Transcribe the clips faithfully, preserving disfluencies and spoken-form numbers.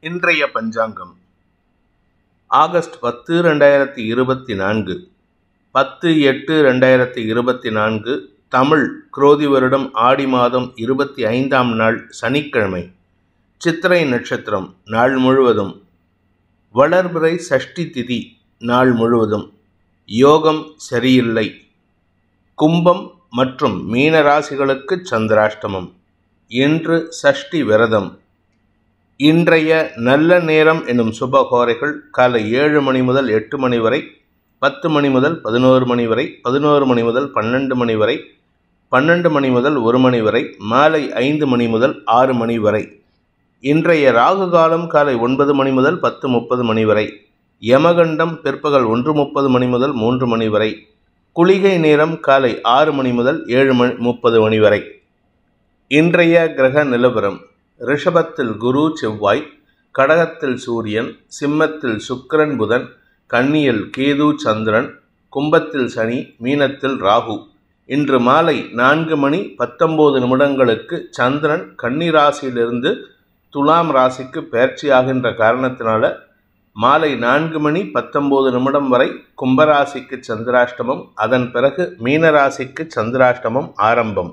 இன்றைய பஞ்சாங்கம் ஆகஸ்ட் பத்து ரெண்டாயிரத்தி இருபத்தி நான்கு பத்து எட்டு ரெண்டாயிரத்தி இருபத்தி நான்கு தமிழ் குரோதி வருடம் ஆடி மாதம் இருபத்தி ஐந்தாம் நாள் சனிக்கிழமை. சித்திரை நட்சத்திரம் நாள் முழுவதும். வளர்பிறை சஷ்டி திதி நாள் முழுவதும். யோகம் சரியில்லை. கும்பம் மற்றும் மீன ராசிகளுக்கு சந்திராஷ்டமம். இன்று சஷ்டி விரதம். இன்றைய நல்ல நேரம் என்னும் சுபகோரைகள் காலை ஏழு மணி முதல் எட்டு மணி வரை, பத்து மணி முதல் பதினோரு மணி வரை, பதினோரு மணி முதல் பன்னெண்டு மணி வரை, பன்னெண்டு மணி முதல் ஒரு மணி வரை, மாலை ஐந்து மணி முதல் ஆறு மணி வரை. இன்றைய ராகு காலம் காலை ஒன்பது மணி முதல் பத்து முப்பது மணி வரை. யமகண்டம் பிற்பகல் ஒன்று முப்பது மணி முதல் மூன்று மணி வரை. குளிகை நேரம் காலை ஆறு மணி முதல் ஏழு மணி முப்பது மணி வரை. இன்றைய கிரக நிலவரம்: ரிஷபத்தில் குரு செவ்வாய், கடகத்தில் சூரியன், சிம்மத்தில் சுக்கிரன் புதன், கன்னியில் கேது சந்திரன், கும்பத்தில் சனி, மீனத்தில் ராகு. இன்று மாலை நான்கு மணி பத்தொன்பது நிமிடங்களுக்கு சந்திரன் கன்னி ராசியிலிருந்து துலாம் ராசிக்கு பெயர்ச்சியாகின்ற காரணத்தினால மாலை நான்கு மணி பத்தொன்பது நிமிடம் வரை கும்பராசிக்கு சந்திராஷ்டமம், அதன் பிறகு மீனராசிக்கு சந்திராஷ்டமம் ஆரம்பம்.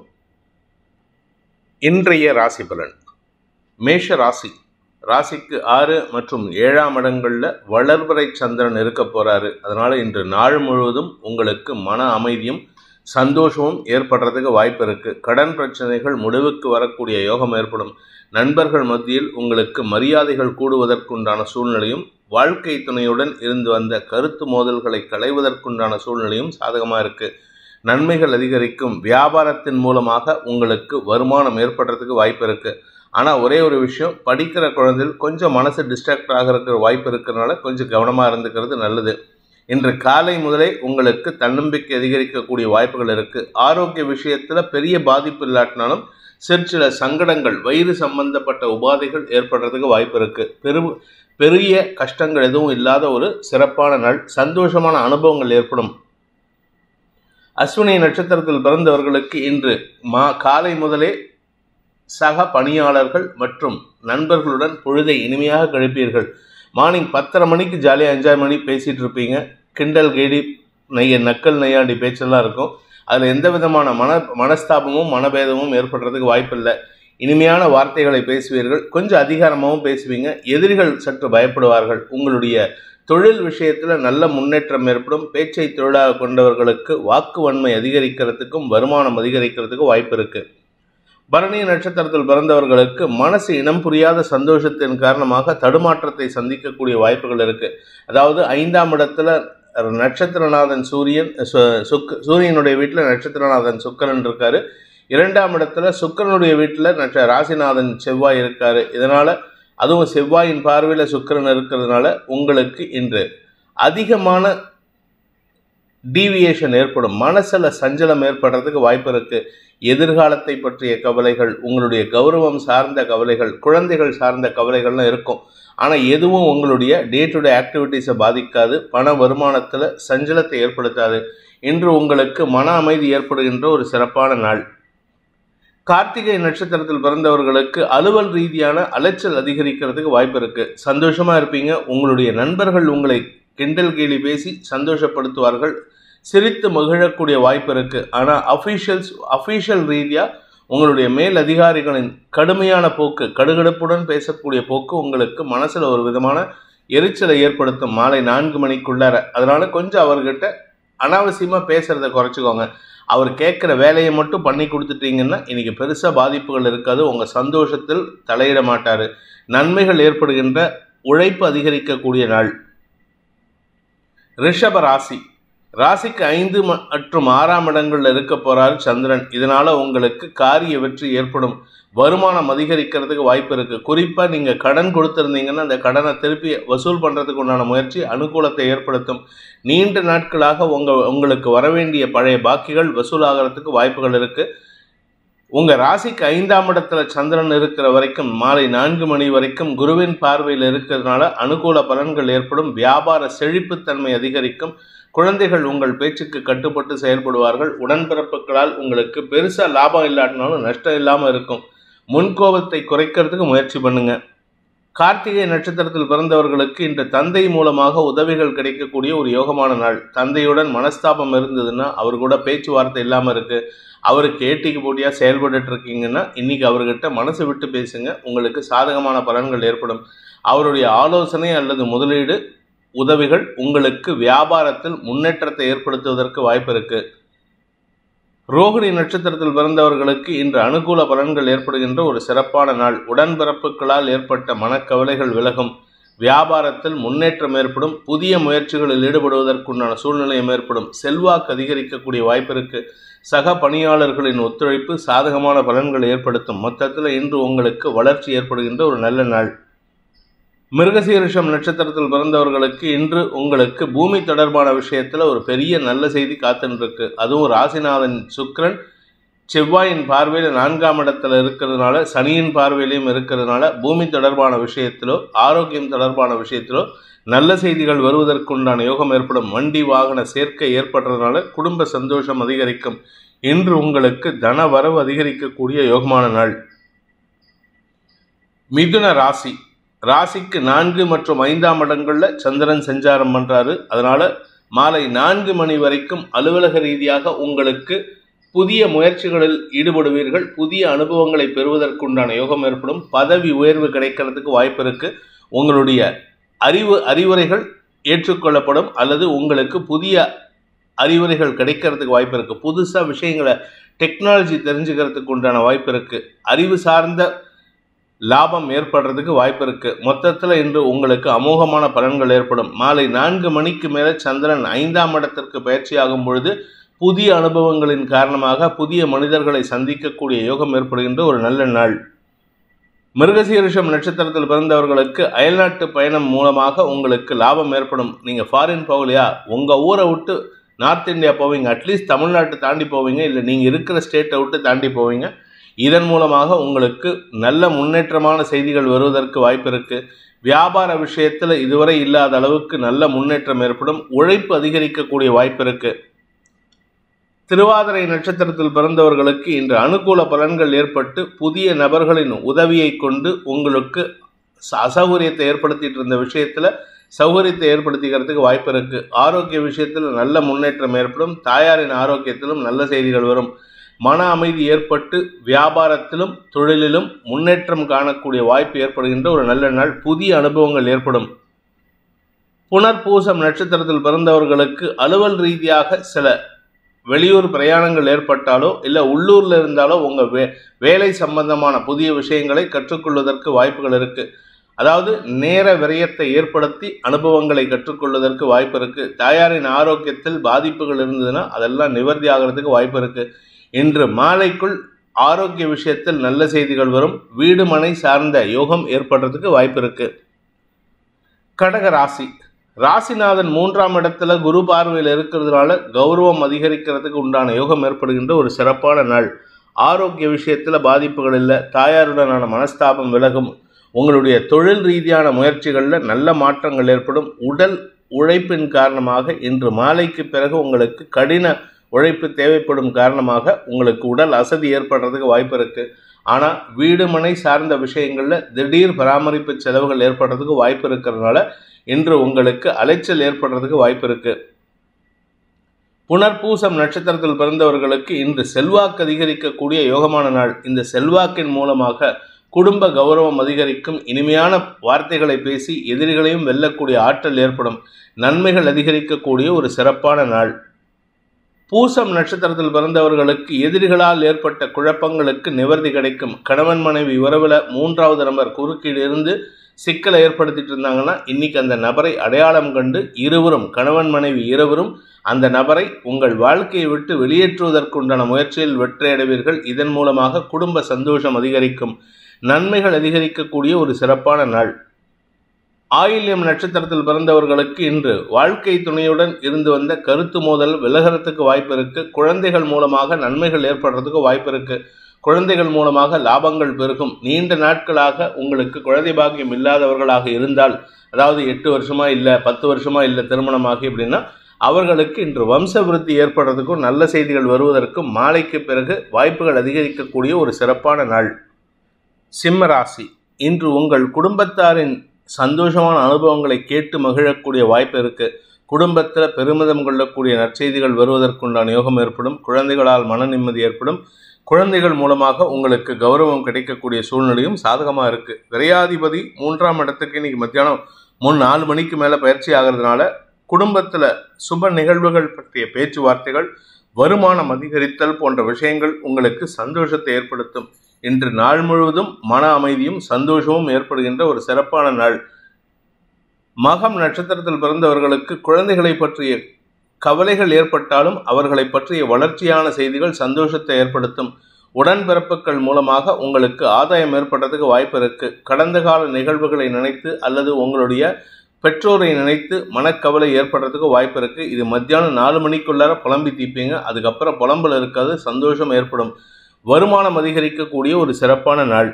இன்றைய ராசி பலன்: மேஷ ராசி. ராசிக்கு ஆறு மற்றும் ஏழாம் இடங்களில் வளர்பிறை சந்திரன் இருக்க போகிறாரு. அதனால் இன்று நாள் முழுவதும் உங்களுக்கு மன அமைதியும் சந்தோஷமும் ஏற்படுறதுக்கு வாய்ப்பு இருக்குது. கடன் பிரச்சனைகள் முடிவுக்கு வரக்கூடிய யோகம் ஏற்படும். நண்பர்கள் மத்தியில் உங்களுக்கு மரியாதைகள் கூடுவதற்குண்டான சூழ்நிலையும், வாழ்க்கை துணையுடன் இருந்து வந்த கருத்து மோதல்களை களைவதற்குண்டான சூழ்நிலையும் சாதகமாக இருக்குது. நன்மைகள் அதிகரிக்கும். வியாபாரத்தின் மூலமாக உங்களுக்கு வருமானம் ஏற்படுறதுக்கு வாய்ப்பு இருக்குது. ஆனால் ஒரே ஒரு விஷயம், படிக்கிற குழந்தைகள் கொஞ்சம் மனசு டிஸ்ட்ராக்ட் ஆகிறதுக்கு வாய்ப்பு இருக்கிறதுனால கொஞ்சம் கவனமாக இருந்துக்கிறது நல்லது. இன்று காலை முதலே உங்களுக்கு தன்னம்பிக்கை அதிகரிக்கக்கூடிய வாய்ப்புகள் இருக்குது. ஆரோக்கிய விஷயத்தில் பெரிய பாதிப்பு இல்லாட்டினாலும் சிறு சில சங்கடங்கள், வயிறு சம்பந்தப்பட்ட உபாதைகள் ஏற்படுறதுக்கு வாய்ப்பு இருக்குது. பெரு பெரிய கஷ்டங்கள் எதுவும் இல்லாத ஒரு சிறப்பான நாள். சந்தோஷமான அனுபவங்கள் ஏற்படும். அஸ்வினி நட்சத்திரத்தில் பிறந்தவர்களுக்கு இன்று மா காலை முதலே சக பணியாளர்கள் மற்றும் நண்பர்களுடன் பொழுதை இனிமையாக கழிப்பீர்கள். மார்னிங் பத்தரை மணிக்கு ஜாலியாக என்ஜாய் பண்ணி பேசிகிட்டு இருப்பீங்க. கிண்டல் கேடி நெய்ய நக்கல் நையாண்டி பேச்செல்லாம் இருக்கும். அதில் எந்த விதமான மன மனஸ்தாபமும் மனபேதமும் ஏற்படுறதுக்கு வாய்ப்பில்லை. இனிமையான வார்த்தைகளை பேசுவீர்கள். கொஞ்சம் அதிகாரமாகவும் பேசுவீங்க. எதிரிகள் சற்று பயப்படுவார்கள். உங்களுடைய தொழில் விஷயத்தில் நல்ல முன்னேற்றம் ஏற்படும். பேச்சை தொழிலாக கொண்டவர்களுக்கு வாக்கு வன்மை அதிகரிக்கிறதுக்கும் வருமானம் அதிகரிக்கிறதுக்கும் வாய்ப்பு இருக்குது. பரணி நட்சத்திரத்தில் பிறந்தவர்களுக்கு மனசு இனம் புரியாத சந்தோஷத்தின் காரணமாக தடுமாற்றத்தை சந்திக்கக்கூடிய வாய்ப்புகள் இருக்குது. அதாவது ஐந்தாம் இடத்துல நட்சத்திரநாதன் சூரியன் சுக் சூரியனுடைய வீட்டில் நட்சத்திரநாதன் சுக்கிரன் இருக்கார். இரண்டாம் இடத்துல சுக்கிரனுடைய வீட்டில் நட்ச ராசிநாதன் செவ்வாய் இருக்கார். இதனால் அதுவும் செவ்வாயின் பார்வையில் சுக்கிரன் இருக்கிறதுனால உங்களுக்கு இன்று அதிகமான டீவியேஷன் ஏற்படும். மனசில் சஞ்சலம் ஏற்படுறதுக்கு வாய்ப்பு இருக்குது. எதிர்காலத்தை பற்றிய கவலைகள், உங்களுடைய கௌரவம் சார்ந்த கவலைகள், குழந்தைகள் சார்ந்த கவலைகள்லாம் இருக்கும். ஆனால் எதுவும் உங்களுடைய டே டு டே ஆக்டிவிட்டீஸை பாதிக்காது. பண வருமானத்தில் சஞ்சலத்தை ஏற்படுத்தாது. இன்று உங்களுக்கு மன அமைதி ஏற்படுகின்ற ஒரு சிறப்பான நாள். கார்த்திகை நட்சத்திரத்தில் பிறந்தவர்களுக்கு அலுவல் ரீதியான அலைச்சல் அதிகரிக்கிறதுக்கு வாய்ப்பு இருக்குது. சந்தோஷமாக இருப்பீங்க. உங்களுடைய நண்பர்கள் உங்களை கிண்டல் கேலி பேசி சந்தோஷப்படுத்துவார்கள். சிரித்து மகிழக்கூடிய வாய்ப்பு இருக்குது. ஆனால் அஃபீஷியல்ஸ் அஃபீஷியல் ரீதியாக உங்களுடைய மேல் அதிகாரிகளின் கடுமையான போக்கு, கடுகடுப்புடன் பேசக்கூடிய போக்கு உங்களுக்கு மனசில் ஒரு விதமான எரிச்சலை ஏற்படுத்தும் மாலை நான்கு மணிக்குள்ளார. அதனால் கொஞ்சம் அவர்கிட்ட அனாவசியமாக பேசுகிறத குறைச்சிக்கோங்க. அவர் கேட்குற வேலையை மட்டும் பண்ணி கொடுத்துட்டீங்கன்னா இன்றைக்கி பெருசாக பாதிப்புகள் இருக்காது. உங்கள் சந்தோஷத்தில் தலையிட மாட்டார். நன்மைகள் ஏற்படுகின்ற உழைப்பு அதிகரிக்கக்கூடிய நாள். ரிஷப ராசி. ராசிக்கு ஐந்து மற்றும் ஆறாம் இடங்களில் இருக்க போகிறார் சந்திரன். இதனால் உங்களுக்கு காரிய வெற்றி ஏற்படும். வருமானம் அதிகரிக்கிறதுக்கு வாய்ப்பு இருக்குது. குறிப்பாக நீங்கள் கடன் கொடுத்துருந்தீங்கன்னா அந்த கடனை திருப்பி வசூல் பண்ணுறதுக்கு உண்டான முயற்சி அனுகூலத்தை ஏற்படுத்தும். நீண்ட நாட்களாக உங்கள் உங்களுக்கு வரவேண்டிய பழைய பாக்கிகள் வசூலாகிறதுக்கு வாய்ப்புகள் இருக்குது. உங்கள் ராசிக்கு ஐந்தாம் இடத்துல சந்திரன் இருக்கிற வரைக்கும் மாலை நான்கு மணி வரைக்கும் குருவின் பார்வையில் இருக்கிறதுனால அனுகூல பலன்கள் ஏற்படும். வியாபார செழிப்புத்தன்மை அதிகரிக்கும். குழந்தைகள் உங்கள் பேச்சுக்கு கட்டுப்பட்டு செயல்படுவார்கள். உடன்பிறப்புகளால் உங்களுக்கு பெருசாக லாபம் இல்லாட்டினாலும் நஷ்டம் இல்லாமல் இருக்கும். முன்கோபத்தை குறைக்கிறதுக்கு முயற்சி பண்ணுங்க. கார்த்திகை நட்சத்திரத்தில் பிறந்தவர்களுக்கு இன்று தந்தை மூலமாக உதவிகள் கிடைக்கக்கூடிய ஒரு யோகமான நாள். தந்தையுடன் மனஸ்தாபம் இருந்ததுன்னா, அவர் கூட பேச்சுவார்த்தை இல்லாமல் இருக்கு, அவருக்கு ஏட்டிக்கு போட்டியாக செயல்பட்டு இருக்கீங்கன்னா, இன்னைக்கு அவர்கிட்ட மனசு விட்டு பேசுங்க, உங்களுக்கு சாதகமான பலன்கள் ஏற்படும். அவருடைய ஆலோசனை அல்லது முதலீடு உதவிகள் உங்களுக்கு வியாபாரத்தில் முன்னேற்றத்தை ஏற்படுத்துவதற்கு வாய்ப்பு இருக்கு. ரோகிணி நட்சத்திரத்தில் பிறந்தவர்களுக்கு இன்று அனுகூல பலன்கள் ஏற்படுகின்ற ஒரு சிறப்பான நாள். உடன்பிறப்புகளால் ஏற்பட்ட மனக்கவலைகள் விலகும். வியாபாரத்தில் முன்னேற்றம் ஏற்படும். புதிய முயற்சிகளில் ஈடுபடுவதற்குண்டான சூழ்நிலையும் ஏற்படும். செல்வாக்கு அதிகரிக்கக்கூடிய வாய்ப்பு இருக்கு. சக பணியாளர்களின் ஒத்துழைப்பு சாதகமான பலன்களை ஏற்படுத்தும். மொத்தத்தில் இன்று உங்களுக்கு வளர்ச்சி ஏற்படுகின்ற ஒரு நல்ல நாள். மிருகசீரிஷம் நட்சத்திரத்தில் பிறந்தவர்களுக்கு இன்று உங்களுக்கு பூமி தொடர்பான விஷயத்தில் ஒரு பெரிய நல்ல செய்தி காத்துருக்கு. அதுவும் ராசிநாதன் சுக்கிரன் செவ்வாயின் பார்வையில் நான்காம் இடத்துல இருக்கிறதுனால, சனியின் பார்வையிலையும் இருக்கிறதுனால, பூமி தொடர்பான விஷயத்திலோ ஆரோக்கியம் தொடர்பான விஷயத்திலோ நல்ல செய்திகள் வருவதற்குண்டான யோகம் ஏற்படும். வண்டி வாகன சேர்க்கை ஏற்படுறதுனால குடும்ப சந்தோஷம் அதிகரிக்கும். இன்று உங்களுக்கு தன வரவு அதிகரிக்கக்கூடிய யோகமான நாள். மிதுன ராசி ராசிக்கு நான்கு மற்றும் ஐந்தாம் இடங்களில் சந்திரன் சஞ்சாரம் பண்ணுறாரு. அதனால் மாலை நான்கு மணி வரைக்கும் அலுவலக ரீதியாக உங்களுக்கு புதிய முயற்சிகளில் ஈடுபடுவீர்கள். புதிய அனுபவங்களை பெறுவதற்குண்டான யோகம் ஏற்படும். பதவி உயர்வு கிடைக்கிறதுக்கு வாய்ப்பு இருக்குது. உங்களுடைய அறிவு அறிவுரைகள் ஏற்றுக்கொள்ளப்படும் அல்லது உங்களுக்கு புதிய அறிவுரைகள் கிடைக்கிறதுக்கு வாய்ப்பு இருக்குது. புதுசாக விஷயங்களை டெக்னாலஜி தெரிஞ்சுக்கிறதுக்கு உண்டான வாய்ப்பு இருக்குது. அறிவு சார்ந்த லாபம் ஏற்படுறதுக்கு வாய்ப்பு இருக்கு. மொத்தத்தில் இன்று உங்களுக்கு அமோகமான பலன்கள் ஏற்படும். மாலை நான்கு மணிக்கு மேலே சந்திரன் ஐந்தாம் இடத்திற்கு பயிற்சியாகும் பொழுது புதிய அனுபவங்களின் காரணமாக புதிய மனிதர்களை சந்திக்கக்கூடிய யோகம் ஏற்படுகின்ற ஒரு நல்ல நாள். மிருகசீரிஷம் நட்சத்திரத்தில் பிறந்தவர்களுக்கு அயல்நாட்டு பயணம் மூலமாக உங்களுக்கு லாபம் ஏற்படும். நீங்கள் ஃபாரின் போகலையா, உங்கள் ஊரை விட்டு நார்த் இந்தியா போவீங்க, அட்லீஸ்ட் தமிழ்நாட்டை தாண்டி போவீங்க, இல்லை நீங்கள் இருக்கிற ஸ்டேட்டை விட்டு தாண்டி போவீங்க. இதன் மூலமாக உங்களுக்கு நல்ல முன்னேற்றமான செய்திகள் வருவதற்கு வாய்ப்பு இருக்குது. வியாபார விஷயத்தில் இதுவரை இல்லாத அளவுக்கு நல்ல முன்னேற்றம் ஏற்படும். உழைப்பு அதிகரிக்கக்கூடிய வாய்ப்பு இருக்குது. திருவாதிரை நட்சத்திரத்தில் பிறந்தவர்களுக்கு இன்று அனுகூல பலன்கள் ஏற்பட்டு புதிய நபர்களின் உதவியை கொண்டு உங்களுக்கு அசௌகரியத்தை ஏற்படுத்திட்டு இருந்த விஷயத்தில் சௌகரியத்தை ஏற்படுத்திக்கிறதுக்கு வாய்ப்பு இருக்குது. ஆரோக்கிய விஷயத்தில் நல்ல முன்னேற்றம் ஏற்படும். தாயாரின் ஆரோக்கியத்திலும் நல்ல செய்திகள் வரும். மன அமைதி ஏற்பட்டு வியாபாரத்திலும் தொழிலிலும் முன்னேற்றம் காணக்கூடிய வாய்ப்பு ஏற்படுகின்ற ஒரு நல்ல நாள். புதிய அனுபவங்கள் ஏற்படும். புனர்பூசம் நட்சத்திரத்தில் பிறந்தவர்களுக்கு அலுவல் ரீதியாக சில வெளியூர் பிரயாணங்கள் ஏற்பட்டாலோ இல்லை உள்ளூரில் இருந்தாலோ உங்கள் வே வேலை சம்பந்தமான புதிய விஷயங்களை கற்றுக்கொள்வதற்கு வாய்ப்புகள் இருக்குது. அதாவது நேர விரயத்தை ஏற்படுத்தி அனுபவங்களை கற்றுக்கொள்வதற்கு வாய்ப்பு இருக்குது. தாயாரின் ஆரோக்கியத்தில் பாதிப்புகள் இருந்ததுன்னா அதெல்லாம் நிவர்த்தி ஆகிறதுக்கு வாய்ப்பு இருக்குது. இன்று மாலைக்குள் ஆரோக்கிய விஷயத்தில் நல்ல செய்திகள் வரும். வீடு மனை சார்ந்த யோகம் ஏற்படுறதுக்கு வாய்ப்பு இருக்கு. கடக ராசி ராசிநாதன் மூன்றாம் இடத்துல குரு பார்வையில் இருக்கிறதுனால கௌரவம் அதிகரிக்கிறதுக்கு உண்டான யோகம் ஏற்படுகின்ற ஒரு சிறப்பான நாள். ஆரோக்கிய விஷயத்தில் பாதிப்புகள் இல்லை. தாயாருடனான மனஸ்தாபம் விலகும். உங்களுடைய தொழில் ரீதியான முயற்சிகளில் நல்ல மாற்றங்கள் ஏற்படும். உடல் உழைப்பின் காரணமாக இன்று மாலைக்கு பிறகு உங்களுக்கு கடின உழைப்பு தேவைப்படும் காரணமாக உங்களுக்கு உடல் அசதி ஏற்படுறதுக்கு வாய்ப்பு இருக்குது. ஆனால் வீடு மனை சார்ந்த விஷயங்களில் திடீர் பராமரிப்பு செலவுகள் ஏற்படுறதுக்கு வாய்ப்பு இருக்கிறதுனால இன்று உங்களுக்கு அலைச்சல் ஏற்படுறதுக்கு வாய்ப்பு இருக்குது. புனர்பூசம் நட்சத்திரத்தில் பிறந்தவர்களுக்கு இன்று செல்வாக்கு அதிகரிக்கக்கூடிய யோகமான நாள். இந்த செல்வாக்கின் மூலமாக குடும்ப கௌரவம் அதிகரிக்கும். இனிமையான வார்த்தைகளை பேசி எதிரிகளையும் வெல்லக்கூடிய ஆற்றல் ஏற்படும். நன்மைகள் அதிகரிக்கக்கூடிய ஒரு சிறப்பான நாள். பூசம் நட்சத்திரத்தில் பிறந்தவர்களுக்கு எதிரிகளால் ஏற்பட்ட குழப்பங்களுக்கு நிவர்த்தி கிடைக்கும். கணவன் மனைவி உறவில் மூன்றாவது நபர் குறுக்கீடு இருந்து சிக்கலை ஏற்படுத்திட்டு இருந்தாங்கன்னா இன்னைக்கு அந்த நபரை அடையாளம் கண்டு இருவரும் கணவன் மனைவி இருவரும் அந்த நபரை உங்கள் வாழ்க்கையை விட்டு வெளியேற்றுவதற்குண்டான முயற்சியில் வெற்றி அடைவீர்கள். இதன் மூலமாக குடும்ப சந்தோஷம் அதிகரிக்கும். நன்மைகள் அதிகரிக்கக்கூடிய ஒரு சிறப்பான நாள். ஆயில்யம் நட்சத்திரத்தில் பிறந்தவர்களுக்கு இன்று வாழ்க்கை துணையுடன் இருந்து வந்த கருத்து மோதல் விலகிறதுக்கு வாய்ப்பு இருக்கு. குழந்தைகள் மூலமாக நன்மைகள் ஏற்படுறதுக்கு வாய்ப்பு இருக்கு. குழந்தைகள் மூலமாக லாபங்கள் பெருகும். நீண்ட நாட்களாக உங்களுக்கு குழந்தை பாக்கியம் இல்லாதவர்களாக இருந்தால், அதாவது எட்டு வருஷமா இல்லை பத்து வருஷமா இல்லை திருமணமாகி அப்படின்னா அவர்களுக்கு இன்று வம்ச விருத்தி ஏற்படுறதுக்கும் நல்ல செய்திகள் வருவதற்கும் மாலைக்கு பிறகு வாய்ப்புகள் அதிகரிக்கக்கூடிய ஒரு சிறப்பான நாள். சிம்ம ராசி இன்று உங்கள் குடும்பத்தாரின் சந்தோஷமான அனுபவங்களை கேட்டு மகிழக்கூடிய வாய்ப்பு இருக்குது. குடும்பத்தில் பெருமிதம் கொள்ளக்கூடிய நற்செய்திகள் வருவதற்குண்டான யோகம் ஏற்படும். குழந்தைகளால் மன நிம்மதி ஏற்படும். குழந்தைகள் மூலமாக உங்களுக்கு கௌரவம் கிடைக்கக்கூடிய சூழ்நிலையும் சாதகமாக இருக்குது. விரையாதிபதி மூன்றாம் இடத்துக்கு இன்னைக்கு மத்தியானம் மூணு நாலு மணிக்கு மேலே பயிற்சி ஆகிறதுனால குடும்பத்தில் சுப நிகழ்வுகள் பற்றிய பேச்சுவார்த்தைகள், வருமானம் அதிகரித்தல் போன்ற விஷயங்கள் உங்களுக்கு சந்தோஷத்தை ஏற்படுத்தும். இன்று நாள் முழுவதும் மன அமைதியும் சந்தோஷமும் ஏற்படுகின்ற ஒரு சிறப்பான நாள். மகம் நட்சத்திரத்தில் பிறந்தவர்களுக்கு குழந்தைகளை பற்றிய கவலைகள் ஏற்பட்டாலும் அவர்களை பற்றிய வளர்ச்சியான செய்திகள் சந்தோஷத்தை ஏற்படுத்தும். உடன்பிறப்புகள் மூலமாக உங்களுக்கு ஆதாயம் ஏற்படுறதுக்கு வாய்ப்பு இருக்குது. கடந்த கால நிகழ்வுகளை நினைத்து அல்லது உங்களுடைய பெற்றோரை நினைத்து மனக்கவலை ஏற்படுறதுக்கு வாய்ப்பு இருக்குது. இது மத்தியானம் நாலு மணிக்குள்ளார புலம்பி தீப்பீங்க. அதுக்கப்புறம் புலம்பல் இருக்காது, சந்தோஷம் ஏற்படும். வருமானம் அதிகரிக்கக்கூடிய ஒரு சிறப்பான நாள்.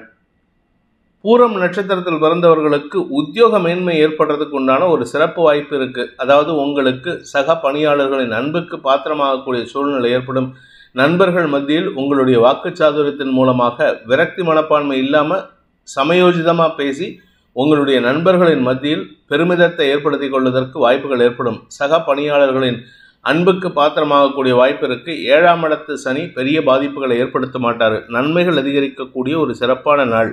பூரம் நட்சத்திரத்தில் பிறந்தவர்களுக்கு உத்தியோக மேன்மை ஏற்படுறதுக்கு உண்டான ஒரு சிறப்பு வாய்ப்பு இருக்குது. அதாவது உங்களுக்கு சக பணியாளர்களின் அன்புக்கு பாத்திரமாகக்கூடிய சூழ்நிலை ஏற்படும். நண்பர்கள் மத்தியில் உங்களுடைய வாக்குச்சாதுரியத்தின் மூலமாக விரக்தி மனப்பான்மை இல்லாமல் சமயோஜிதமாக பேசி உங்களுடைய நண்பர்களின் மத்தியில் பெருமிதத்தை ஏற்படுத்தி கொள்வதற்கு வாய்ப்புகள் ஏற்படும். சக பணியாளர்களின் அன்புக்கு பாத்திரமாகக்கூடிய வாய்ப்பு இருக்குது. ஏழாம் இடத்து சனி பெரிய பாதிப்புகளை ஏற்படுத்த மாட்டார். நன்மைகள் அதிகரிக்கக்கூடிய ஒரு சிறப்பான நாள்.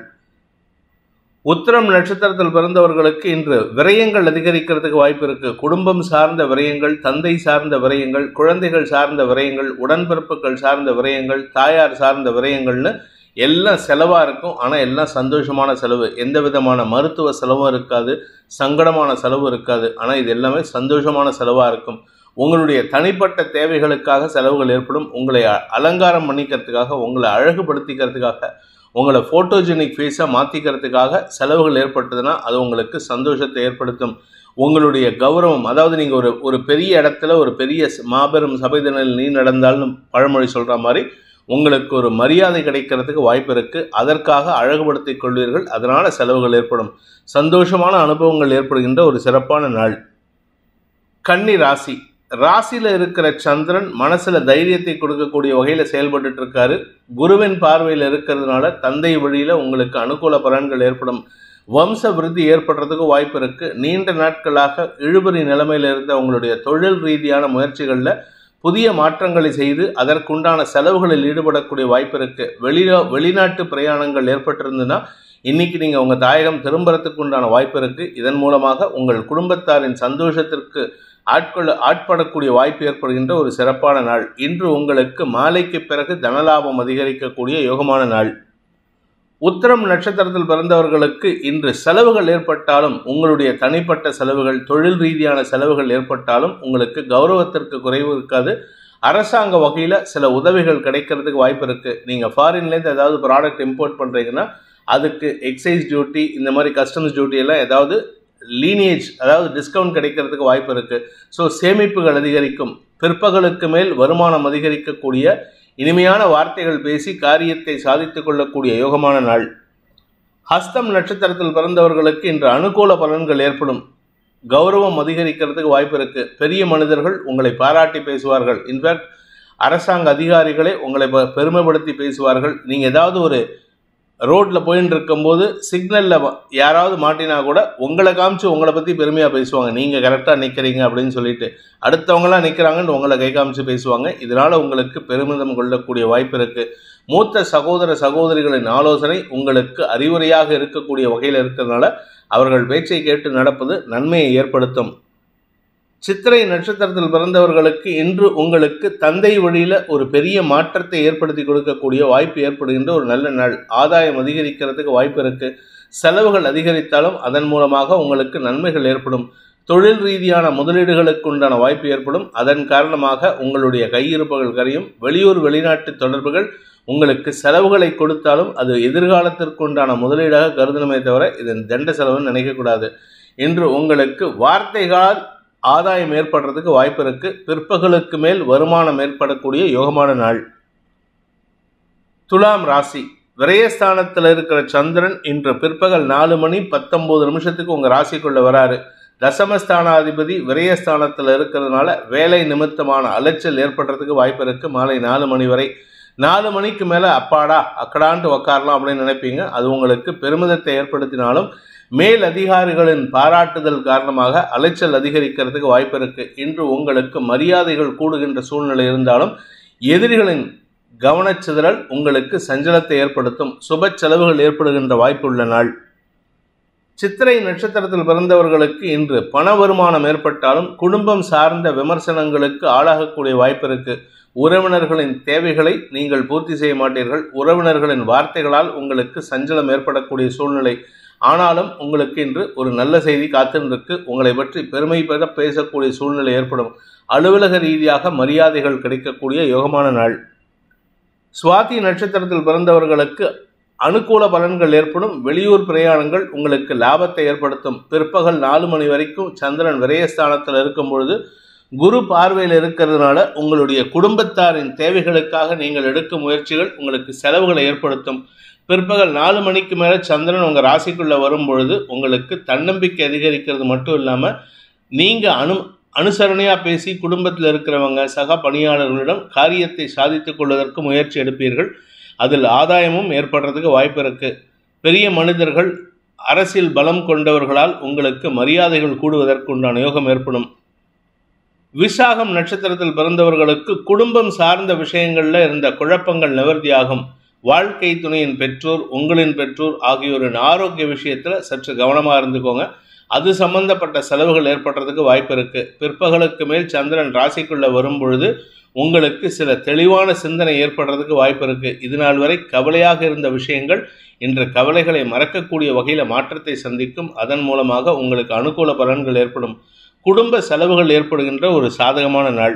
உத்திரம் நட்சத்திரத்தில் பிறந்தவர்களுக்கு இன்று விரயங்கள் அதிகரிக்கிறதுக்கு வாய்ப்பு இருக்குது. குடும்பம் சார்ந்த விரயங்கள், தந்தை சார்ந்த விரயங்கள், குழந்தைகள் சார்ந்த விரயங்கள், உடன்பிறப்புகள் சார்ந்த விரயங்கள், தாயார் சார்ந்த விரயங்கள்னு எல்லாம் செலவாக இருக்கும். ஆனால் எல்லாம் சந்தோஷமான செலவு. எந்த விதமான மருத்துவ செலவும் இருக்காது, சங்கடமான செலவு இருக்காது. ஆனால் இது எல்லாமே சந்தோஷமான செலவாக இருக்கும். உங்களுடைய தனிப்பட்ட தேவைகளுக்காக செலவுகள் ஏற்படும். உங்களை அலங்காரம் பண்ணிக்கிறதுக்காக, உங்களை அழகுபடுத்திக்கிறதுக்காக, உங்களை ஃபோட்டோஜெனிக் ஃபேஸாக மாற்றிக்கிறதுக்காக செலவுகள் ஏற்பட்டதுன்னா அது உங்களுக்கு சந்தோஷத்தை ஏற்படுத்தும். உங்களுடைய கௌரவம், அதாவது நீங்கள் ஒரு ஒரு பெரிய இடத்துல ஒரு பெரிய மாபெரும் சபைதனில் நீ நடந்தால்னு பழமொழி சொல்கிற மாதிரி உங்களுக்கு ஒரு மரியாதை கிடைக்கிறதுக்கு வாய்ப்பு இருக்குது. அதற்காக அழகுபடுத்தி கொள்வீர்கள். அதனால் செலவுகள் ஏற்படும். சந்தோஷமான அனுபவங்கள் ஏற்படுகின்ற ஒரு சிறப்பான நாள். கன்னி ராசி. ராசியில் இருக்கிற சந்திரன் மனசில் தைரியத்தை கொடுக்கக்கூடிய வகையில் செயல்பட்டு இருக்காரு. குருவின் பார்வையில் இருக்கிறதுனால தந்தை வழியில் உங்களுக்கு அனுகூல பலன்கள் ஏற்படும். வம்ச விருத்தி ஏற்படுறதுக்கு வாய்ப்பு இருக்குது. நீண்ட நாட்களாக இழுபறி நிலைமையில் இருந்த உங்களுடைய தொழில் ரீதியான முயற்சிகளில் புதிய மாற்றங்களை செய்து அதற்குண்டான செலவுகளில் ஈடுபடக்கூடிய வாய்ப்பு இருக்குது. வெளியோ வெளிநாட்டு பிரயாணங்கள் ஏற்பட்டிருந்துன்னா இன்றைக்கி நீங்கள் உங்கள் தாயகம் திரும்புறதுக்கு உண்டான வாய்ப்பு இருக்குது. இதன் மூலமாக உங்கள் குடும்பத்தாரின் சந்தோஷத்திற்கு ஆட்கொள்ள ஆட்படக்கூடிய வாய்ப்பு ஏற்படுகின்ற ஒரு சிறப்பான நாள். இன்று உங்களுக்கு மாலைக்கு பிறகு தனலாபம் அதிகரிக்கக்கூடிய யோகமான நாள். உத்திரம் நட்சத்திரத்தில் பிறந்தவர்களுக்கு இன்று செலவுகள் ஏற்பட்டாலும், உங்களுடைய தனிப்பட்ட செலவுகள், தொழில் ரீதியான செலவுகள் ஏற்பட்டாலும் உங்களுக்கு கௌரவத்திற்கு குறைவு இருக்காது. அரசாங்க வகையில் சில உதவிகள் கிடைக்கிறதுக்கு வாய்ப்பு இருக்குது. நீங்கள் ஃபாரின்லேருந்து ஏதாவது ப்ராடக்ட் இம்போர்ட் பண்ணுறீங்கன்னா அதுக்கு எக்ஸைஸ் டியூட்டி, இந்த மாதிரி கஸ்டம்ஸ் டியூட்டி எல்லாம் ஏதாவது லீனியேஜ், அதாவது டிஸ்கவுண்ட் கிடைக்கிறதுக்கு வாய்ப்பு இருக்குது. ஸோ சேமிப்புகள் அதிகரிக்கும். பிற்பகலுக்கு மேல் வருமானம் அதிகரிக்கக்கூடிய இனிமையான வார்த்தைகள் பேசி காரியத்தை சாதித்து கொள்ளக்கூடிய யோகமான நாள். ஹஸ்தம் நட்சத்திரத்தில் பிறந்தவர்களுக்கு இன்று அனுகூல பலன்கள் ஏற்படும். கௌரவம் அதிகரிக்கிறதுக்கு வாய்ப்பு இருக்குது. பெரிய மனிதர்கள் உங்களை பாராட்டி பேசுவார்கள். இன்ஃபேக்ட் அரசாங்க அதிகாரிகளே உங்களை பெருமைப்படுத்தி பேசுவார்கள். நீங்கள் ஏதாவது ஒரு ரோட்டில் போயின்னு இருக்கும்போது சிக்னலில் யாராவது மாட்டினா கூட உங்களை காமிச்சு உங்களை பற்றி பெருமையாக பேசுவாங்க. நீங்கள் கரெக்டாக நிற்கிறீங்க அப்படின்னு சொல்லிட்டு அடுத்தவங்களாம் நிற்கிறாங்கன்னு உங்களை கை காமிச்சு பேசுவாங்க. இதனால் உங்களுக்கு பெருமிதம் கொள்ளக்கூடிய வாய்ப்பு இருக்குது. மூத்த சகோதர சகோதரிகளின் ஆலோசனை உங்களுக்கு அறிவுரையாக இருக்கக்கூடிய வகையில் இருக்கிறதுனால அவர்கள் பேச்சை கேட்டு நடப்பது நன்மையை ஏற்படுத்தும். சித்திரை நட்சத்திரத்தில் பிறந்தவர்களுக்கு இன்று உங்களுக்கு தந்தை வழியில் ஒரு பெரிய மாற்றத்தை ஏற்படுத்தி கொடுக்கக்கூடிய வாய்ப்பு ஏற்படுகின்ற ஒரு நல்ல நாள். ஆதாயம் அதிகரிக்கிறதுக்கு வாய்ப்பு இருக்குது. செலவுகள் அதிகரித்தாலும் அதன் மூலமாக உங்களுக்கு நன்மைகள் ஏற்படும். தொழில் ரீதியான முதலீடுகளுக்கு உண்டான வாய்ப்பு ஏற்படும். அதன் காரணமாக உங்களுடைய கையிருப்புகள் கரையும். வெளியூர் வெளிநாட்டு தொடர்புகள் உங்களுக்கு செலவுகளை கொடுத்தாலும் அது எதிர்காலத்திற்கு உண்டான முதலீடாக கருதணுமே தவிர இதன் தண்ட செலவுன்னு நினைக்கக்கூடாது. இன்று உங்களுக்கு வார்த்தைகளால் ஆதாயம் ஏற்படுறதுக்கு வாய்ப்பு இருக்குது. பிற்பகலுக்கு மேல் வருமானம் ஏற்படக்கூடிய யோகமான நாள். துலாம் ராசி. விரயஸ்தானத்தில் இருக்கிற சந்திரன் இன்று பிற்பகல் நாலு மணி பத்தொம்போது நிமிஷத்துக்கு உங்கள் ராசிக்குள்ளே வராரு. தசமஸ்தானாதிபதி விரயஸ்தானத்தில் இருக்கிறதுனால வேலை நிமித்தமான அலைச்சல் ஏற்படுறதுக்கு வாய்ப்பு இருக்குது. மாலை நாலு மணி வரை நாலு மணிக்கு மேலே அப்பாடா அக்கடான்ட்டு உக்காரலாம் அப்படின்னு நினைப்பீங்க. அது உங்களுக்கு பெருமிதத்தை ஏற்படுத்தினாலும் மேல் அதிகாரிகளின் பாராட்டுதல் காரணமாக அலைச்சல் அதிகரிக்கிறதுக்கு வாய்ப்பு இருக்கு. இன்று உங்களுக்கு மரியாதைகள் கூடுகின்ற சூழ்நிலை இருந்தாலும் எதிரிகளின் கவனச்சிதறல் உங்களுக்கு சஞ்சலத்தை ஏற்படுத்தும். சுப செலவுகள் ஏற்படுகின்ற வாய்ப்புள்ள நாள். சித்திரை நட்சத்திரத்தில் பிறந்தவர்களுக்கு இன்று பண வருமானம் ஏற்பட்டாலும் குடும்பம் சார்ந்த விமர்சனங்களுக்கு ஆளாகக்கூடிய வாய்ப்பு இருக்கு. உறவினர்களின் தேவைகளை நீங்கள் பூர்த்தி செய்ய மாட்டீர்கள். உறவினர்களின் வார்த்தைகளால் உங்களுக்கு சஞ்சலம் ஏற்படக்கூடிய சூழ்நிலை. ஆனாலும் உங்களுக்கு இன்று ஒரு நல்ல செய்தி காத்திருக்கு. உங்களை பற்றி பெருமை பெற பேசக்கூடிய சூழ்நிலை ஏற்படும். அலுவலக ரீதியாக மரியாதைகள் கிடைக்கக்கூடிய யோகமான நாள். சுவாதி நட்சத்திரத்தில் பிறந்தவர்களுக்கு அனுகூல பலன்கள் ஏற்படும். வெளியூர் பிரயாணங்கள் உங்களுக்கு லாபத்தை ஏற்படுத்தும். பிற்பகல் நாலு மணி வரைக்கும் சந்திரன் விரயஸ்தானத்தில் இருக்கும் பொழுது குரு பார்வையில் இருக்கிறதுனால உங்களுடைய குடும்பத்தாரின் தேவைகளுக்காக நீங்கள் எடுக்கும் முயற்சிகள் உங்களுக்கு செலவுகளை ஏற்படுத்தும். பிற்பகல் நாலு மணிக்கு மேலே சந்திரன் உங்கள் ராசிக்குள்ளே வரும் பொழுது உங்களுக்கு தன்னம்பிக்கை அதிகரிக்கிறது மட்டும் இல்லாமல் நீங்கள் அனு அனுசரணையாக பேசி குடும்பத்தில் இருக்கிறவங்க சக பணியாளர்களிடம் காரியத்தை சாதித்து கொள்வதற்கு முயற்சி எடுப்பீர்கள். அதில் ஆதாயமும் ஏற்படுறதுக்கு வாய்ப்பு இருக்குது. பெரிய மனிதர்கள் அரசியல் பலம் கொண்டவர்களால் உங்களுக்கு மரியாதைகள் கூடுவதற்கு உண்டான யோகம் ஏற்படும். விசாகம் நட்சத்திரத்தில் பிறந்தவர்களுக்கு குடும்பம் சார்ந்த விஷயங்களில் இருந்த குழப்பங்கள் நிவர்த்தியாகும். வாழ்க்கை துணையின் பெற்றோர், உங்களின் பெற்றோர் ஆகியோரின் ஆரோக்கிய விஷயத்தில் சற்று கவனமாக இருந்துக்கோங்க. அது சம்பந்தப்பட்ட செலவுகள் ஏற்படுறதுக்கு வாய்ப்பு இருக்குது. பிற்பகலுக்கு மேல் சந்திரன் ராசிக்குள்ளே வரும் பொழுது உங்களுக்கு சில தெளிவான சிந்தனை ஏற்படுறதுக்கு வாய்ப்பு இருக்குது. இது நாள் வரை கவலையாக இருந்த விஷயங்கள் இன்று கவலைகளை மறக்கக்கூடிய வகையில் மாற்றத்தை சந்திக்கும். அதன் மூலமாக உங்களுக்கு அனுகூல பலன்கள் ஏற்படும். குடும்ப செலவுகள் ஏற்படுகின்ற ஒரு சாதகமான நாள்.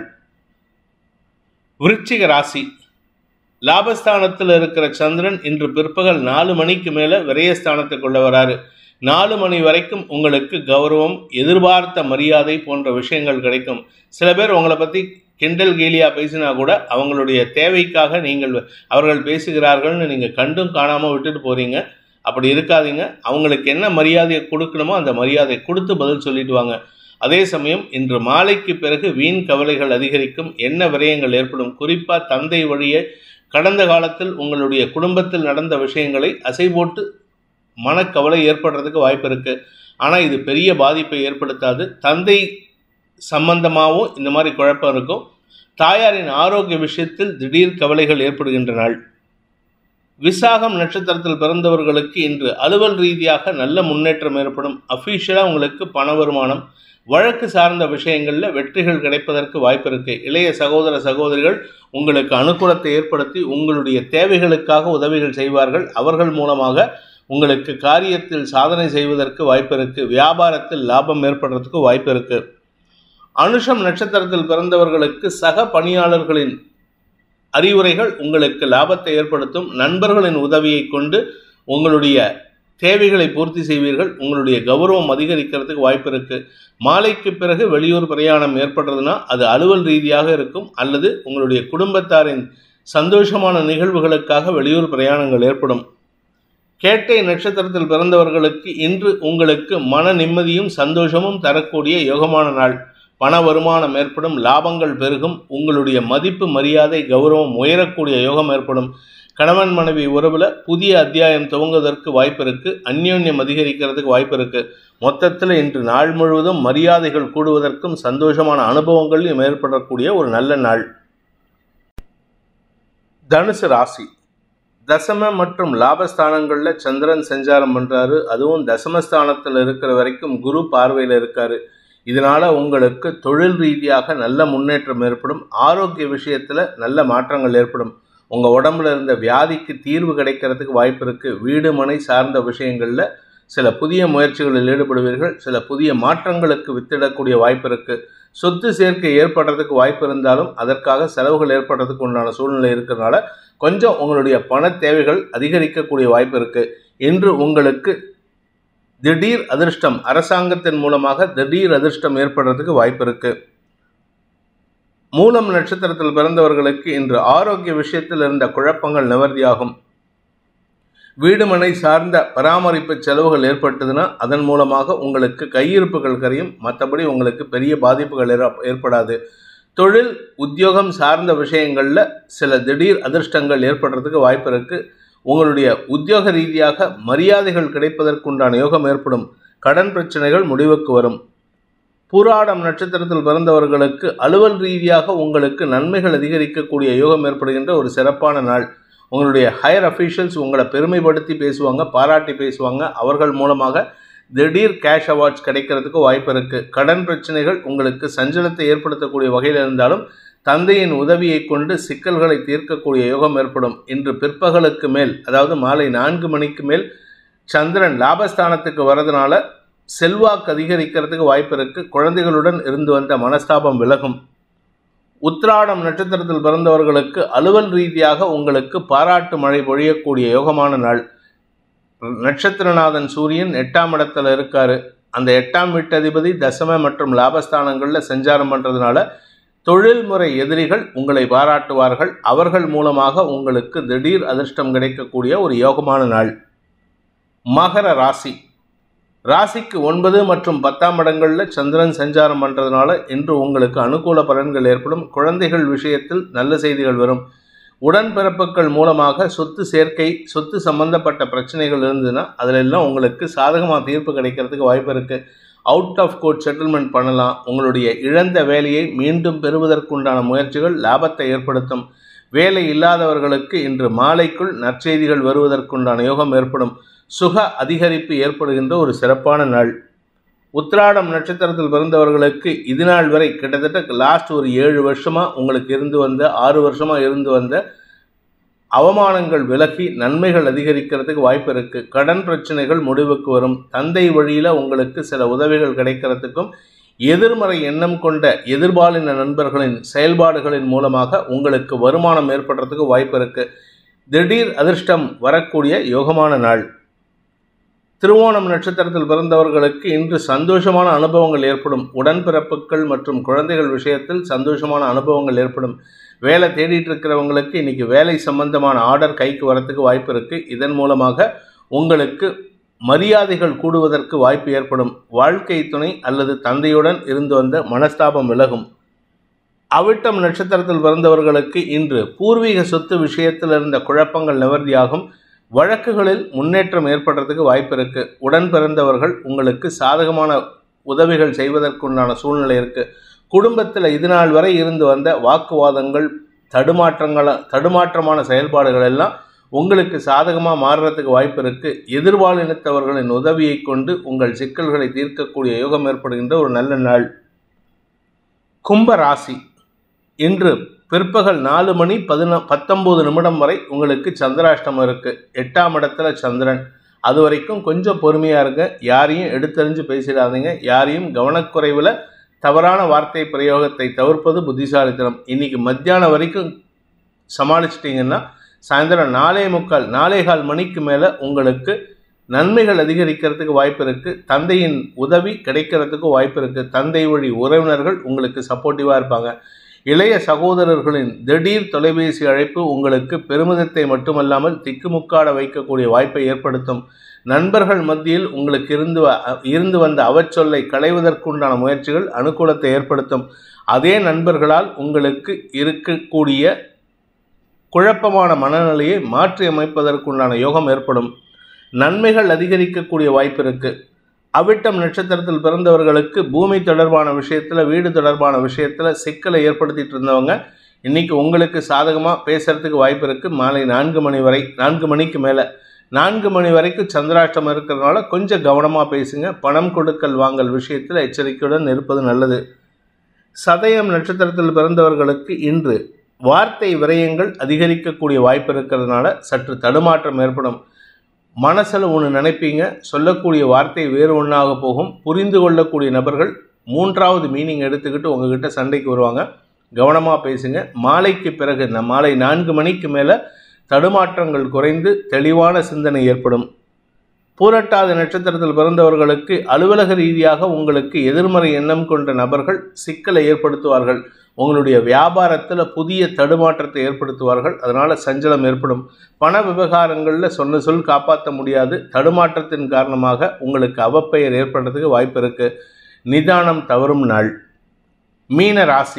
விருச்சிக ராசி. லாபஸ்தானத்தில் இருக்கிற சந்திரன் இன்று பிற்பகல் நாலு மணிக்கு மேலே விரயஸ்தானத்துக்குள்ள வராரு. நாலு மணி வரைக்கும் உங்களுக்கு கௌரவம், எதிர்பார்த்த மரியாதை போன்ற விஷயங்கள் கிடைக்கும். சில பேர் உங்களை பற்றி கிண்டல் கேலியா பேசினா கூட அவங்களுடைய தேவைக்காக நீங்கள் அவர்கள் பேசுகிறார்கள்னு நீங்கள் கண்டும் காணாமல் விட்டுட்டு போகிறீங்க. அப்படி இருக்காதீங்க. அவங்களுக்கு என்ன மரியாதையை கொடுக்கணுமோ அந்த மரியாதை கொடுத்து பதில் சொல்லிட்டு வாங்க. அதே சமயம் இன்று மாலைக்கு பிறகு வீண் கவலைகள் அதிகரிக்கும். என்ன விரயங்கள் ஏற்படும். குறிப்பாக தந்தை வழியே கடந்த காலத்தில் உங்களுடைய குடும்பத்தில் நடந்த விஷயங்களை அசை போட்டு மனக்கவலை ஏற்படுறதுக்கு வாய்ப்பு இருக்குது. ஆனால் இது பெரிய பாதிப்பை ஏற்படுத்தாது. தந்தை சம்பந்தமாகவும் இந்த மாதிரி குழப்பம் இருக்கும். தாயாரின் ஆரோக்கிய விஷயத்தில் திடீர் கவலைகள் ஏற்படுகின்ற நாள். விசாகம் நட்சத்திரத்தில் பிறந்தவர்களுக்கு இன்று அலுவல் ரீதியாக நல்ல முன்னேற்றம் ஏற்படும். அஃபீஷியலாக உங்களுக்கு பண வருமானம், வழக்கு சார்ந்த விஷயங்களில் வெற்றிகள் கிடைப்பதற்கு வாய்ப்பு இருக்குது. இளைய சகோதர சகோதரிகள் உங்களுக்கு அனுகூலத்தை ஏற்படுத்தி உங்களுடைய தேவைகளுக்காக உதவிகள் செய்வார்கள். அவர்கள் மூலமாக உங்களுக்கு காரியத்தில் சாதனை செய்வதற்கு வாய்ப்பு இருக்குது. வியாபாரத்தில் லாபம் ஏற்படுறதுக்கு வாய்ப்பு இருக்குது. அனுஷம் நட்சத்திரத்தில் பிறந்தவர்களுக்கு சக பணியாளர்களின் அறிவுரைகள் உங்களுக்கு லாபத்தை ஏற்படுத்தும். நண்பர்களின் உதவியை கொண்டு உங்களுடைய தேவைகளை பூர்த்தி செய்வீர்கள். உங்களுடைய கௌரவம் அதிகரிக்கிறதுக்கு வாய்ப்பு இருக்கு. மாலைக்கு பிறகு வெளியூர் பிரயாணம் ஏற்படுறதுன்னா அது அலுவல் ரீதியாக இருக்கும், அல்லது உங்களுடைய குடும்பத்தாரின் சந்தோஷமான நிகழ்வுகளுக்காக வெளியூர் பிரயாணங்கள் ஏற்படும். கேட்டை நட்சத்திரத்தில் பிறந்தவர்களுக்கு இன்று உங்களுக்கு மன நிம்மதியும் சந்தோஷமும் தரக்கூடிய யோகமான நாள். பண வருமானம் ஏற்படும், லாபங்கள் பெருகும், உங்களுடைய மதிப்பு மரியாதை கௌரவம் உயரக்கூடிய யோகம் ஏற்படும். கணவன் மனைவி உறவில் புதிய அத்தியாயம் துவங்குவதற்கு வாய்ப்பு இருக்குது. அந்யோன்யம் அதிகரிக்கிறதுக்கு வாய்ப்பு இருக்குது. மொத்தத்தில் இன்று நாள் முழுவதும் மரியாதைகள் கூடுவதற்கும் சந்தோஷமான அனுபவங்களையும் ஏற்படக்கூடிய ஒரு நல்ல நாள். தனுசு ராசி. தசம மற்றும் லாபஸ்தானங்களில் சந்திரன் சஞ்சாரம் பண்ணுறாரு. அதுவும் தசமஸ்தானத்தில் இருக்கிற வரைக்கும் குரு பார்வையில் இருக்காரு. இதனால் உங்களுக்கு தொழில் ரீதியாக நல்ல முன்னேற்றம் ஏற்படும். ஆரோக்கிய விஷயத்தில் நல்ல மாற்றங்கள் ஏற்படும். உங்கள் உடம்புல இருந்த வியாதிக்கு தீர்வு கிடைக்கிறதுக்கு வாய்ப்பு இருக்குது. வீடு மனை சார்ந்த விஷயங்களில் சில புதிய முயற்சிகளில் ஈடுபடுவீர்கள். சில புதிய மாற்றங்களுக்கு வித்திடக்கூடிய வாய்ப்பு இருக்குது. சொத்து சேர்க்கை ஏற்படுறதுக்கு வாய்ப்பு இருந்தாலும் அதற்காக செலவுகள் ஏற்படுறதுக்கு உண்டான சூழ்நிலை இருக்கிறதுனால கொஞ்சம் உங்களுடைய பண தேவைகள் அதிகரிக்கக்கூடிய வாய்ப்பு இருக்குது. இன்று உங்களுக்கு திடீர் அதிர்ஷ்டம், அரசாங்கத்தின் மூலமாக திடீர் அதிர்ஷ்டம் ஏற்படுறதுக்கு வாய்ப்பு இருக்குது. மூலம் நட்சத்திரத்தில் பிறந்தவர்களுக்கு இன்று ஆரோக்கிய விஷயத்தில் இருந்த குழப்பங்கள் நிவர்த்தியாகும். வீடு மனை சார்ந்த பராமரிப்பு செலவுகள் ஏற்பட்டதுன்னா அதன் மூலமாக உங்களுக்கு கையிருப்புகள் கரையும். மற்றபடி உங்களுக்கு பெரிய பாதிப்புகள் ஏற்படாது. தொழில் உத்தியோகம் சார்ந்த விஷயங்களில் சில திடீர் அதிர்ஷ்டங்கள் ஏற்படுறதுக்கு வாய்ப்பு இருக்குது. உங்களுடைய உத்தியோக ரீதியாக மரியாதைகள் கிடைப்பதற்குண்டான யோகம் ஏற்படும். கடன் பிரச்சனைகள் முடிவுக்கு வரும். பூராடம் நட்சத்திரத்தில் பிறந்தவர்களுக்கு அலுவல் ரீதியாக உங்களுக்கு நன்மைகள் அதிகரிக்கக்கூடிய யோகம் ஏற்படுகின்ற ஒரு சிறப்பான நாள். உங்களுடைய ஹையர் அஃபீஷியல்ஸ் உங்களை பெருமைப்படுத்தி பேசுவாங்க, பாராட்டி பேசுவாங்க. அவர்கள் மூலமாக திடீர் கேஷ் அவார்ட்ஸ் கிடைக்கிறதுக்கு வாய்ப்பு இருக்குது. கடன் பிரச்சனைகள் உங்களுக்கு சஞ்சலத்தை ஏற்படுத்தக்கூடிய வகையில் இருந்தாலும் தந்தையின் உதவியை கொண்டு சிக்கல்களை தீர்க்கக்கூடிய யோகம் ஏற்படும். இன்று பிற்பகலுக்கு மேல், அதாவது மாலை நான்கு மணிக்கு மேல் சந்திரன் லாபஸ்தானத்துக்கு வரதுனால செல்வாக்கு அதிகரிக்கிறதுக்கு வாய்ப்பு இருக்குது. குழந்தைகளுடன் இருந்து வந்த மனஸ்தாபம் விலகும். உத்திராடம் நட்சத்திரத்தில் பிறந்தவர்களுக்கு அலுவல் ரீதியாக உங்களுக்கு பாராட்டு மழை பொழியக்கூடிய யோகமான நாள். நட்சத்திரநாதன் சூரியன் எட்டாம் இடத்துல இருக்காரு. அந்த எட்டாம் வீட்டதிபதி தசம மற்றும் லாபஸ்தானங்களில் சஞ்சாரம் பண்ணுறதுனால தொழில்முறை எதிரிகள் உங்களை பாராட்டுவார்கள். அவர்கள் மூலமாக உங்களுக்கு திடீர் அதிர்ஷ்டம் கிடைக்கக்கூடிய ஒரு யோகமான நாள். மகர ராசி. ராசிக்கு ஒன்பது மற்றும் பத்தாம் இடங்களில் சந்திரன் சஞ்சாரம் பண்ணுறதுனால இன்று உங்களுக்கு அனுகூல பலன்கள் ஏற்படும். குழந்தைகள் விஷயத்தில் நல்ல செய்திகள் வரும். உடன்பிறப்புகள் மூலமாக சொத்து சேர்க்கை, சொத்து சம்பந்தப்பட்ட பிரச்சனைகள் இருந்ததுன்னா அதிலெல்லாம் உங்களுக்கு சாதகமாக தீர்ப்பு கிடைக்கிறதுக்கு வாய்ப்பு இருக்குது. அவுட் ஆஃப் கோர்ட் செட்டில்மெண்ட் பண்ணலாம். உங்களுடைய இழந்த வேலையை மீண்டும் பெறுவதற்குண்டான முயற்சிகள் லாபத்தை ஏற்படுத்தும். வேலை இல்லாதவர்களுக்கு இன்று மாலைக்குள் நற்செய்திகள் வருவதற்குண்டான யோகம் ஏற்படும். சுக அதிகரிப்பு ஏற்படுகின்ற ஒரு சிறப்பான நாள். உத்திராடம் நட்சத்திரத்தில் பிறந்தவர்களுக்கு இது நாள் வரை கிட்டத்தட்ட லாஸ்ட் ஒரு ஏழு வருஷமாக உங்களுக்கு இருந்து வந்த ஆறு வருஷமாக இருந்து வந்த அவமானங்கள் விலகி நன்மைகள் அதிகரிக்கிறதுக்கு வாய்ப்பு இருக்குது. கடன் பிரச்சனைகள் முடிவுக்கு வரும். தந்தை வழியில் உங்களுக்கு சில உதவிகள் கிடைக்கிறதுக்கும் எதிர்மறை எண்ணம் கொண்ட எதிர்பாலின நண்பர்களின் செயல்பாடுகளின் மூலமாக உங்களுக்கு வருமானம் ஏற்படுறதுக்கு வாய்ப்பு இருக்குது. திடீர் அதிர்ஷ்டம் வரக்கூடிய யோகமான நாள். திருவோணம் நட்சத்திரத்தில் பிறந்தவர்களுக்கு இன்று சந்தோஷமான அனுபவங்கள் ஏற்படும். உடன்பிறப்புகள் மற்றும் குழந்தைகள் விஷயத்தில் சந்தோஷமான அனுபவங்கள் ஏற்படும். வேலை தேடிட்டு இருக்கிறவங்களுக்கு இன்றைக்கி வேலை சம்பந்தமான ஆர்டர் கைக்கு வரத்துக்கு வாய்ப்பு இருக்குது. இதன் மூலமாக உங்களுக்கு மரியாதைகள் கூடுவதற்கு வாய்ப்பு ஏற்படும். வாழ்க்கை துணை அல்லது தந்தையுடன் இருந்து வந்த மனஸ்தாபம் விலகும். அவிட்டம் நட்சத்திரத்தில் பிறந்தவர்களுக்கு இன்று பூர்வீக சொத்து விஷயத்தில் இருந்த குழப்பங்கள் நிவர்த்தியாகும். வழக்குகளில் முன்னேற்றம் ஏற்படுறதுக்கு வாய்ப்பு இருக்குது. உடன் பிறந்தவர்கள் உங்களுக்கு சாதகமான உதவிகள் செய்வதற்குண்டான சூழ்நிலை இருக்குது. குடும்பத்தில் இது நாள் வரை இருந்து வந்த வாக்குவாதங்கள், தடுமாற்றங்கள தடுமாற்றமான செயல்பாடுகள் எல்லாம் உங்களுக்கு சாதகமாக மாறுறதுக்கு வாய்ப்பு இருக்குது. எதிர்பாலினத்தவர்களின் உதவியை கொண்டு உங்கள் சிக்கல்களை தீர்க்கக்கூடிய யோகம் ஏற்படுகின்ற ஒரு நல்ல நாள். கும்ப ராசி. இன்று பிற்பகல் நாலு மணி பதின பத்தொம்போது நிமிடம் வரை உங்களுக்கு சந்திராஷ்டமம் இருக்குது. எட்டாம் இடத்துல சந்திரன். அது வரைக்கும் கொஞ்சம் பொறுமையாக இருங்க. யாரையும் எடுத்தறிஞ்சு பேசிடாதீங்க. யாரையும் கவனக்குறைவில் தவறான வார்த்தை பிரயோகத்தை தவிர்ப்பது புத்திசாலித்தனம். இன்றைக்கி மத்தியானம் வரைக்கும் சமாளிச்சிட்டிங்கன்னா சாயந்தரம் நாலே முக்கால் நாலே கால் மணிக்கு மேலே உங்களுக்கு நன்மைகள் அதிகரிக்கிறதுக்கு வாய்ப்பு இருக்குது. தந்தையின் உதவி கிடைக்கிறதுக்கு வாய்ப்பு இருக்குது. தந்தை வழி உறவினர்கள் உங்களுக்கு சப்போர்ட்டிவாக இருப்பாங்க. இளைய சகோதரர்களின் திடீர் தொலைபேசி அழைப்பு உங்களுக்கு பெருமிதத்தை மட்டுமல்லாமல் திக்குமுக்காட வைக்கக்கூடிய வாய்ப்பை ஏற்படுத்தும். நண்பர்கள் மத்தியில் உங்களுக்கு இருந்து இருந்து வந்த அவச்சொல்லை களைவதற்குண்டான முயற்சிகள் அனுகூலத்தை ஏற்படுத்தும். அதே நண்பர்களால் உங்களுக்கு இருக்கக்கூடிய குழப்பமான மனநிலையை மாற்றி அமைப்பதற்குண்டான யோகம் ஏற்படும். நன்மைகள் அதிகரிக்கக்கூடிய வாய்ப்பு இருக்குது. அவிட்டம் நட்சத்திரத்தில் பிறந்தவர்களுக்கு பூமி தொடர்பான விஷயத்தில், வீடு தொடர்பான விஷயத்தில் சிக்கலை ஏற்படுத்திட்டு இருந்தவங்க இன்றைக்கி உங்களுக்கு சாதகமாக பேசுகிறதுக்கு வாய்ப்பு இருக்குது. மாலை நான்கு மணி வரை நான்கு மணிக்கு மேலே நான்கு மணி வரைக்கும் சந்திராஷ்டமம் இருக்கிறதுனால கொஞ்சம் கவனமாக பேசுங்க. பணம் கொடுக்கல் வாங்கல் விஷயத்தில் எச்சரிக்கையுடன் இருப்பது நல்லது. சதயம் நட்சத்திரத்தில் பிறந்தவர்களுக்கு இன்று வார்த்தை விரயங்கள் அதிகரிக்கக்கூடிய வாய்ப்பு இருக்கிறதுனால சற்று தடுமாற்றம் ஏற்படும். மனசில் ஒன்று நினைப்பீங்க, சொல்லக்கூடிய வார்த்தை வேறு ஒன்றாக போகும். புரிந்து கொள்ளக்கூடிய நபர்கள் மூன்றாவது மீனிங் எடுத்துக்கிட்டு உங்ககிட்ட சண்டைக்கு வருவாங்க. கவனமாக பேசுங்க. மாலைக்கு பிறகு மாலை நான்கு மணிக்கு மேலே தடுமாற்றங்கள் குறைந்து தெளிவான சிந்தனை ஏற்படும். பூரட்டாதி நட்சத்திரத்தில் பிறந்தவர்களுக்கு அலுவலக ரீதியாக உங்களுக்கு எதிர்மறை எண்ணம் கொண்ட நபர்கள் சிக்கலை ஏற்படுத்துவார்கள். உங்களுடைய வியாபாரத்தில் புதிய தடுமாற்றத்தை ஏற்படுத்துவார்கள். அதனால் சஞ்சலம் ஏற்படும். பண விவகாரங்களில் சொன்ன சொல் காப்பாற்ற முடியாது. தடுமாற்றத்தின் காரணமாக உங்களுக்கு அவப்பெயர் ஏற்படுறதுக்கு வாய்ப்பு இருக்குது. நிதானம் தவறும் நாள். மீன ராசி.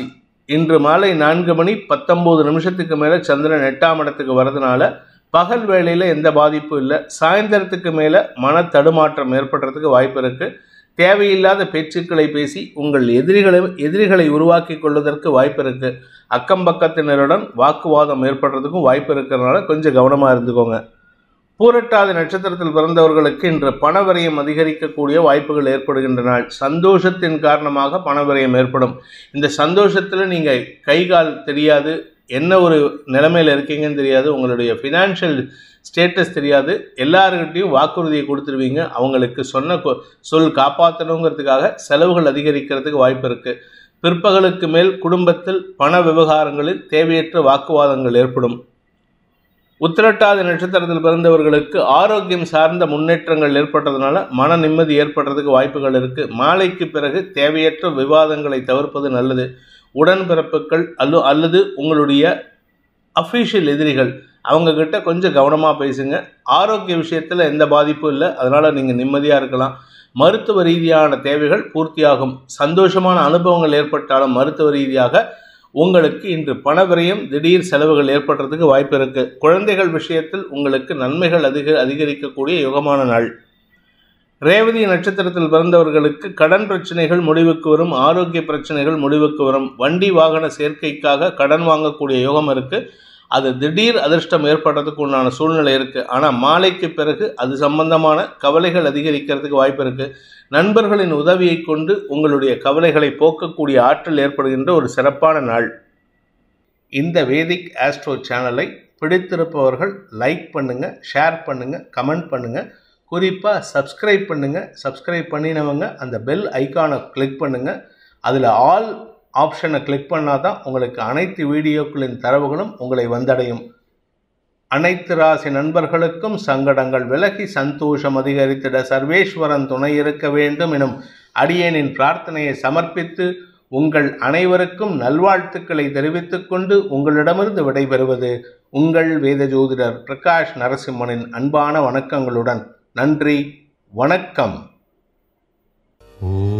இன்று மாலை நான்கு மணி பத்தொம்போது நிமிஷத்துக்கு மேலே சந்திரன் எட்டாம் இடத்துக்கு வர்றதுனால பகல் வேளையில் எந்த பாதிப்பும் இல்லை. சாயந்தரத்துக்கு மேலே மன தடுமாற்றம் ஏற்படுறதுக்கு வாய்ப்பு இருக்குது. தேவையில்லாத பேச்சுக்களை பேசி உங்கள் எதிரிகளை எதிரிகளை உருவாக்கி கொள்வதற்கு வாய்ப்பு இருக்குது. அக்கம் பக்கத்தினருடன் வாக்குவாதம் ஏற்படுறதுக்கும் வாய்ப்பு இருக்கிறதுனால கொஞ்சம் கவனமாக இருந்துக்கோங்க. பூரட்டாதி நட்சத்திரத்தில் பிறந்தவர்களுக்கு இன்று பணவிரயம் அதிகரிக்கக்கூடிய வாய்ப்புகள் ஏற்படுகின்ற நாள். சந்தோஷத்தின் காரணமாக பணவிரயம் ஏற்படும். இந்த சந்தோஷத்தில் நீங்கள் கை கால் தெரியாது, என்ன ஒரு நிலைமையில் இருக்கீங்கன்னு தெரியாது, உங்களுடைய ஃபினான்ஷியல் ஸ்டேட்டஸ் தெரியாது, எல்லாருக்கிட்டையும் வாக்குறுதியை கொடுத்துருவீங்க. அவங்களுக்கு சொன்ன சொல் காப்பாற்றணுங்கிறதுக்காக செலவுகள் அதிகரிக்கிறதுக்கு வாய்ப்பு இருக்குது. பிற்பகலுக்கு மேல் குடும்பத்தில் பண விவகாரங்களில் தேவையற்ற வாக்குவாதங்கள் ஏற்படும். உத்திரட்டாதி நட்சத்திரத்தில் பிறந்தவர்களுக்கு ஆரோக்கியம் சார்ந்த முன்னேற்றங்கள் ஏற்பட்டதுனால மன நிம்மதி ஏற்படுறதுக்கு வாய்ப்புகள் இருக்குது. மாலைக்கு பிறகு தேவையற்ற விவாதங்களை தவிர்ப்பது நல்லது. உடன்பிறப்புகள் அல்ல அல்லது உங்களுடைய அஃபீஷியல் எதிரிகள் அவங்கக்கிட்ட கொஞ்சம் கவனமாக பேசுங்க. ஆரோக்கிய விஷயத்தில் எந்த பாதிப்பும் இல்லை, அதனால் நீங்கள் நிம்மதியாக இருக்கலாம். மருத்துவ ரீதியான தேவைகள் பூர்த்தியாகும். சந்தோஷமான அனுபவங்கள் ஏற்பட்டாலும் மருத்துவ ரீதியாக உங்களுக்கு இன்று பணவிரயம் திடீர் செலவுகள் ஏற்படுறதுக்கு வாய்ப்பு இருக்குது. குழந்தைகள் விஷயத்தில் உங்களுக்கு நன்மைகள் அதிக அதிகரிக்கக்கூடிய யுகமான நாள். ரேவதி நட்சத்திரத்தில் பிறந்தவர்களுக்கு கடன் பிரச்சனைகள் முடிவுக்கு வரும். ஆரோக்கிய பிரச்சனைகள் முடிவுக்கு வரும். வண்டி வாகன சேர்க்கைக்காக கடன் வாங்கக்கூடிய யோகம் இருக்குது. அது திடீர் அதிர்ஷ்டம் ஏற்படுறதுக்கு உண்டான சூழ்நிலை இருக்குது. ஆனால் மாலைக்கு பிறகு அது சம்பந்தமான கவலைகள் அதிகரிக்கிறதுக்கு வாய்ப்பு இருக்குது. நண்பர்களின் உதவியை கொண்டு உங்களுடைய கவலைகளை போக்கக்கூடிய ஆற்றல் ஏற்படுகின்ற ஒரு சிறப்பான நாள். இந்த வேதிக் ஆஸ்ட்ரோ சேனலை பிடித்திருப்பவர்கள் லைக் பண்ணுங்கள், ஷேர் பண்ணுங்கள், கமெண்ட் பண்ணுங்கள். குறிப்பாக சப்ஸ்கிரைப் பண்ணுங்கள். சப்ஸ்கிரைப் பண்ணினவங்க அந்த பெல் ஐக்கானை கிளிக் பண்ணுங்கள். அதில் ஆல் ஆப்ஷனை கிளிக் பண்ணால் தான் உங்களுக்கு அனைத்து வீடியோக்களின் தரவுகளும் உங்களை வந்தடையும். அனைத்து ராசி நண்பர்களுக்கும் சங்கடங்கள் விலகி சந்தோஷம் அதிகரித்திட சர்வேஸ்வரன் துணை இருக்க வேண்டும் எனும் அடியேனின் பிரார்த்தனையை சமர்ப்பித்து உங்கள் அனைவருக்கும் நல்வாழ்த்துக்களை தெரிவித்துக் கொண்டு உங்களிடமிருந்து விடைபெறுவது உங்கள் வேத ஜோதிடர் பிரகாஷ் நரசிம்மனின் அன்பான வணக்கங்களுடன். நன்றி, வணக்கம்.